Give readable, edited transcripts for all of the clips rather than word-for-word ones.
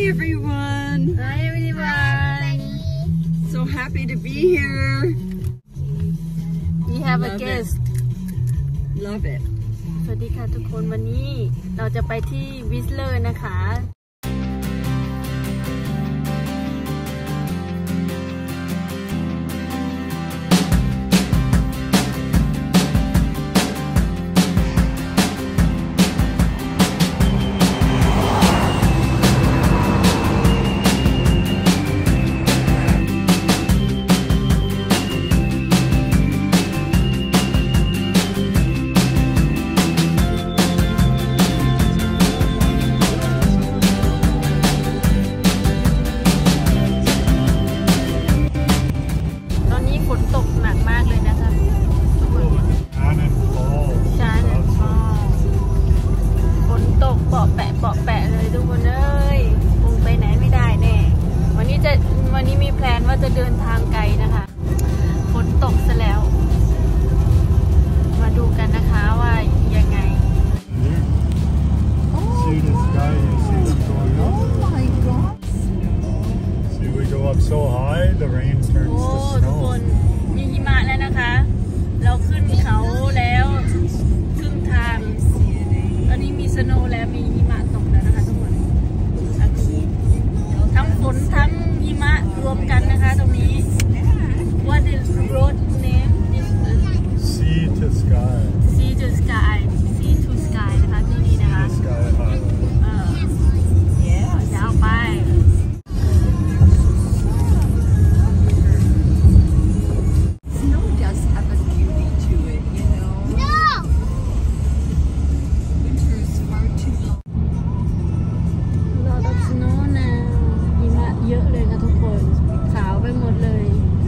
everyone. Hi everyone. So happy to be here. We have a Love guest. Love it. สวัสดีค่ะทุกคนวันนี้เราจะไปที่วิสเลอร์นะคะวันนี้มีแพลนว่าจะเดินทางไกลนะคะฝนตกซะแล้วมาดูกันนะคะว่ายังไง See the sky, you see them going up. Oh my God. See, we go up so high, the rain turns โอ้ to ทุกคน snow. มีหิมะแล้วนะคะเราขึ้นเขาแล้วครึ่งทางตอนนี้มีสโนว์แล้วมีหิมะตกแล้วนะคะทุกคนทั้งฝนทั้งหิมะรวมกันนะคะตรงนี้ What is road name Sea to sky. Sea to sky Sea to sky นะคะที่นี่นะคะ The sky high. ยาวไป Snow does have a beauty to it, you know. No! Winter is far too long. Lot of snow now หิมะเยอะเลยค่ะทุกคนขาวไปหมดเลย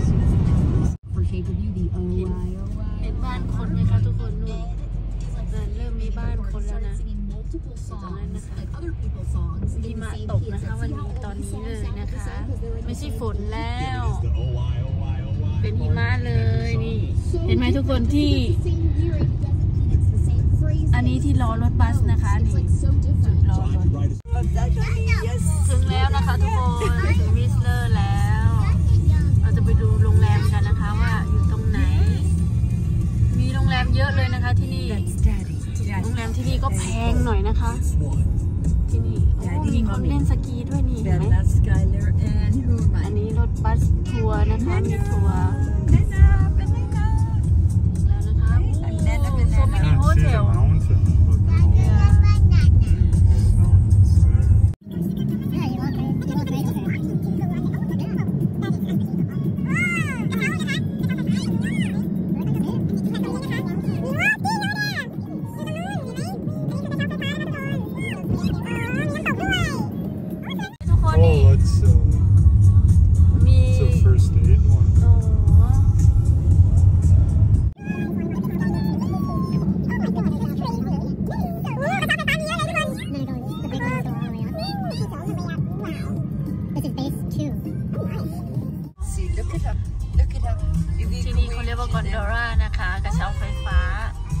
เห็นบ้านคนไหมคะทุกคนนู่นเริ่มมีบ้านคนแล้วนะตรงนั้นนะคะหิมะตกนะคะวันนี้ตอนนี้เลยนะคะไม่ใช่ฝนแล้วเป็นหิมะเลยนี่เห็นไหมทุกคนที่อันนี้ที่รอรถบัสนะคะนี่จุดรอรถถึงแล้วนะคะทุกคนถึงวิสเลอร์แล้วเราจะไปดูโรงแรมกันนะคะว่าอยู่ตรงไหนมีโรงแรมเยอะเลยนะคะที่นี่โรงแรมที่นี่ก็แพงหน่อยนะคะที่นี่มีคนเล่นสกีด้วยนี่เห็นไหม Bella, Skylar, and who am อั I? นนี้รถบัสทัวร์นะคะมีทัวร์ Banana, banana. แล้วนะคะ Banana, โซมินิ Can't โฮ see เท the ล mountains, but all the mountains there. Oh, that's the first aid one. ที่นี่เขาเรียกว่ากอนโดรานะคะกระเช้าไฟฟ้า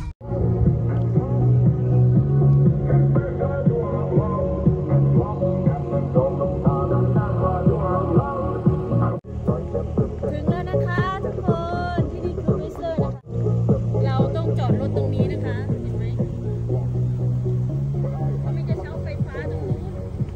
ถึงแล้วนะคะทุกคนที่นี่คือวิสเลอร์นะคะเราต้องจอดรถตรงนี้นะคะเห็นไหมเขามีกระเช้าไฟฟ้าตรงนู้น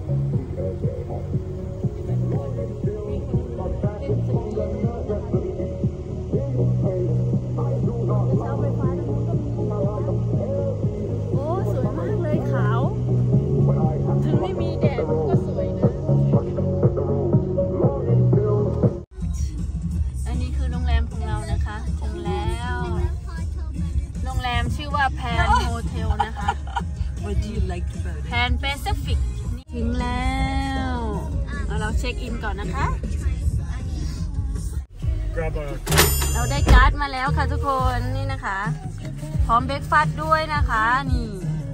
โอ้สวยมากเลยขาวถึงไม่มีแดดก็สวยนะอันนี้คือโรงแรมของเรานะคะถึงแล้วโรงแรมชื่อว่าแพนโฮเทลนะคะ What do you like about it? แพนแปซิฟิกถึงแล้วเราเช็คอินก่อนนะคะ Grab a เราได้การ์ดมาแล้วค่ะทุกคนนี่นะคะพร้อมเบรกฟาสต์ด้วยนะคะนี่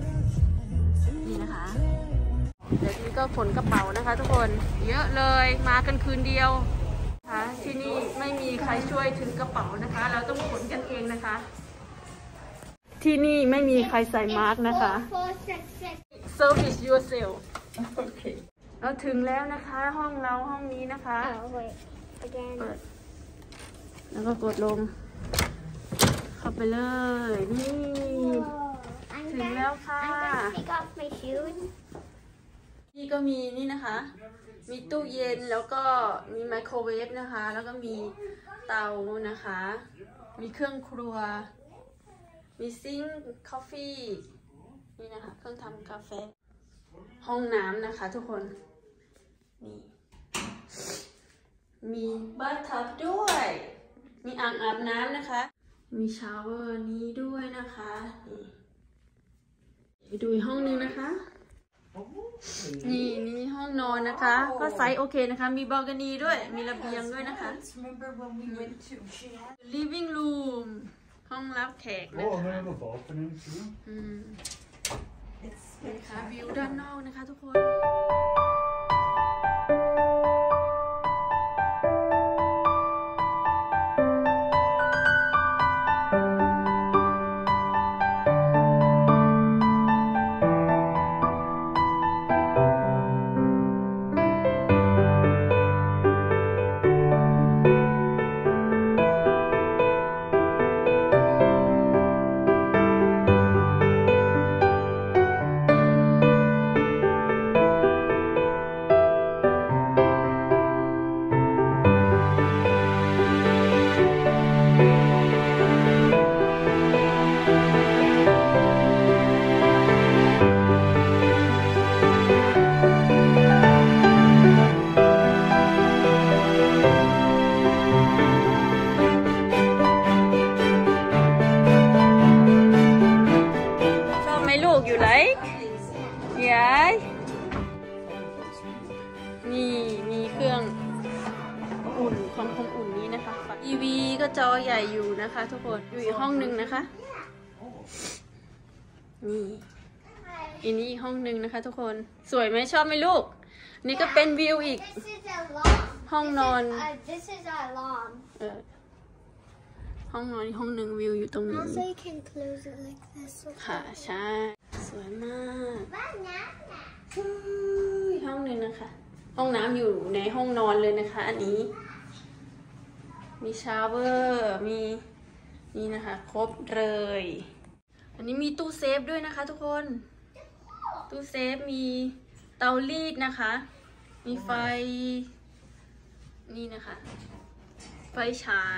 นะคะเดี๋ยวนี้ก็ขนกระเป๋านะคะทุกคนเยอะเลยมากันคืนเดียวนะคะที่นี่ไม่มีใครช่วยถือกระเป๋านะคะเราต้องขนกันเองนะคะที่นี่ไม่มีใครใส่มาร์กนะคะ Service yourself Okay. เราถึงแล้วนะคะห้องเราห้องนี้นะคะ Oh, wait. Again. เปิดแล้วก็กดลงเข้าไปเลยนี่ I'm ถึงแล้วค่ะ I'm gonna take off my shoes. นี่ก็มีนี่นะคะ มีตู้เย็นแล้วก็มีไมโครเวฟนะคะ แล้วก็มีเตานะคะ มีเครื่องครัว มีซิงค์กาแฟนี่นะคะเครื่องทำกาแฟห้องน้ำนะคะทุกคนนี่มีบัตทับด้วย มีอ่างอาบน้ำนะคะ มีชาวเวอร์นี้ด้วยนะคะนี่ไปดูอีกห้องนึงนะคะนี่ห้องนอนนะคะ ก็ไซส์โอเคนะคะ มีบัลกานีด้วย มีระเบียงด้วยนะคะ Remember when we went to? She had. living room ห้องรับแขกนะ Oh, and คะ they have a balcony too. นะคะวิวด้านนอกนะคะทุกคน ชอบไหมลูกอยู่ไหนยายนี่มีเครื่องอุ่นความอุ่นนี้นะคะทีวีก็จอใหญ่อยู่นะคะทุกคนอยู่อีกห้องหนึ่งนะคะนี่อันนี้อีกห้องหนึ่งนะคะทุกคนสวยไหมชอบไหมลูกนี่ก็เป็นวิวอีก This is alarm. ห้องนอน This is alarm. ห้องนอนอีกห้องหนึ่งวิวอยู่ตรงนี้ Also, you can close it like this. ค่ะใช่สวยมาก Banana. อีกห้องหนึ่งนะคะ ห้องน้ำอยู่ในห้องนอนเลยนะคะ อันนี้ มีชาวเวอร์มีนี่นะคะ ครบเลย อันนี้มีตู้เซฟด้วยนะคะทุกคน ตู้เซฟมีเตารีดนะคะ มีไฟนี่นะคะ ไฟฉาย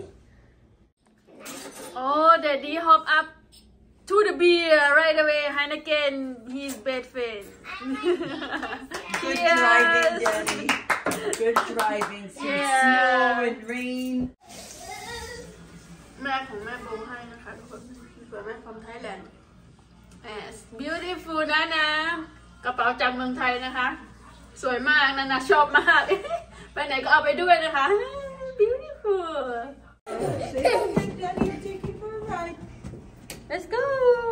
Oh, Daddy hop up to the beer right away. Heineken, his best friend. Good Cheers. driving, Daddy. Good driving. Through Yeah. snow and rain. แม่ของแม่โบให้นะคะทุกคนเผื่อแม่from Thailand. Yes, beautiful นะกระเป๋าจากเมืองไทยนะคะ สวยมากนะชอบมาก ไปไหนก็เอาไปด้วยนะคะ beautiful. Daddy, you're taking for a ride. Let's go.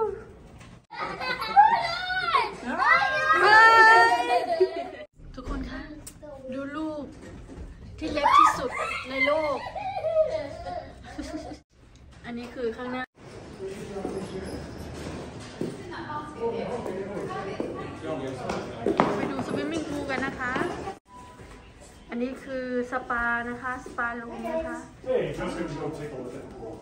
Bye. ทุกคนคะดูรูปที่เล็กที่สุดในโลก อันนี้คือข้างหน้าไปดูสวิมมิ่งพูลกันนะคะ อันนี้คือสปานะคะสปารูมนะคะ Hey, just gonna go take a look at the pool.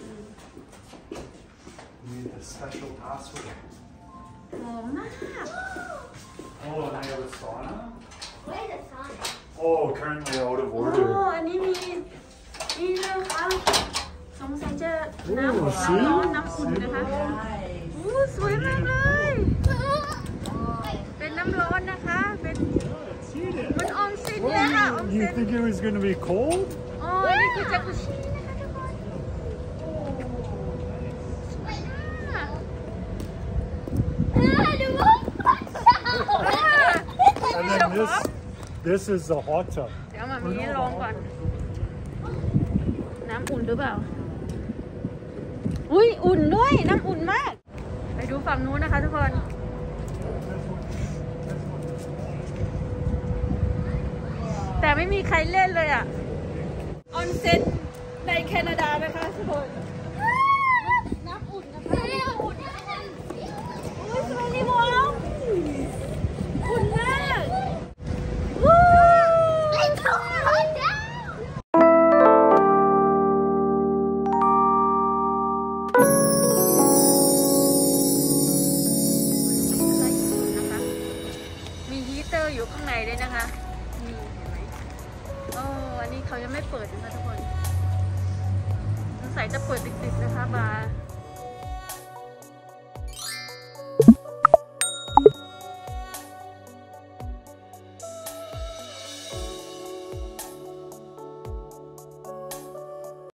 You need a special password. หอมมาก Oh, and they have a sauna? Where's the sun? Oh, currently out of โอ้ order. อันนี้มีนี่นะคะสงสัยจะน้ำโอ้น้ำร้อนน้ำอุ่นนะคะ Nice. โอ้สวยมากเลย เป็นน้ำร้อนนะคะ เป็นมันออนเซ็นเลยค่ะออน You เซ็น think it was gonna be cold? อ๋อนี่คือจากุชินะคะทุกคนสวยมาก And then this is the hot tub. เดี๋ยวมามีลองก่อน น้ำอุ่นหรือเปล่า อุ้ยอุ่นด้วย น้ำอุ่นมาก ไปดูฝั่งนู้นนะคะทุกคน แต่ไม่มีใครเล่นเลยอ่ะ ออนเซ็นในแคนาดาไหมคะทุกคน น้ำอุ่นนะคะน้ำอุ่นอุ้ยสวยดีมากอุ่นมากญ่เลยนะคะนี่เห็นไหมโอ้อันนี้เขายังไม่เปิดนะคะทุกคนสงสัยจะเปิดติดๆนะคะบาร์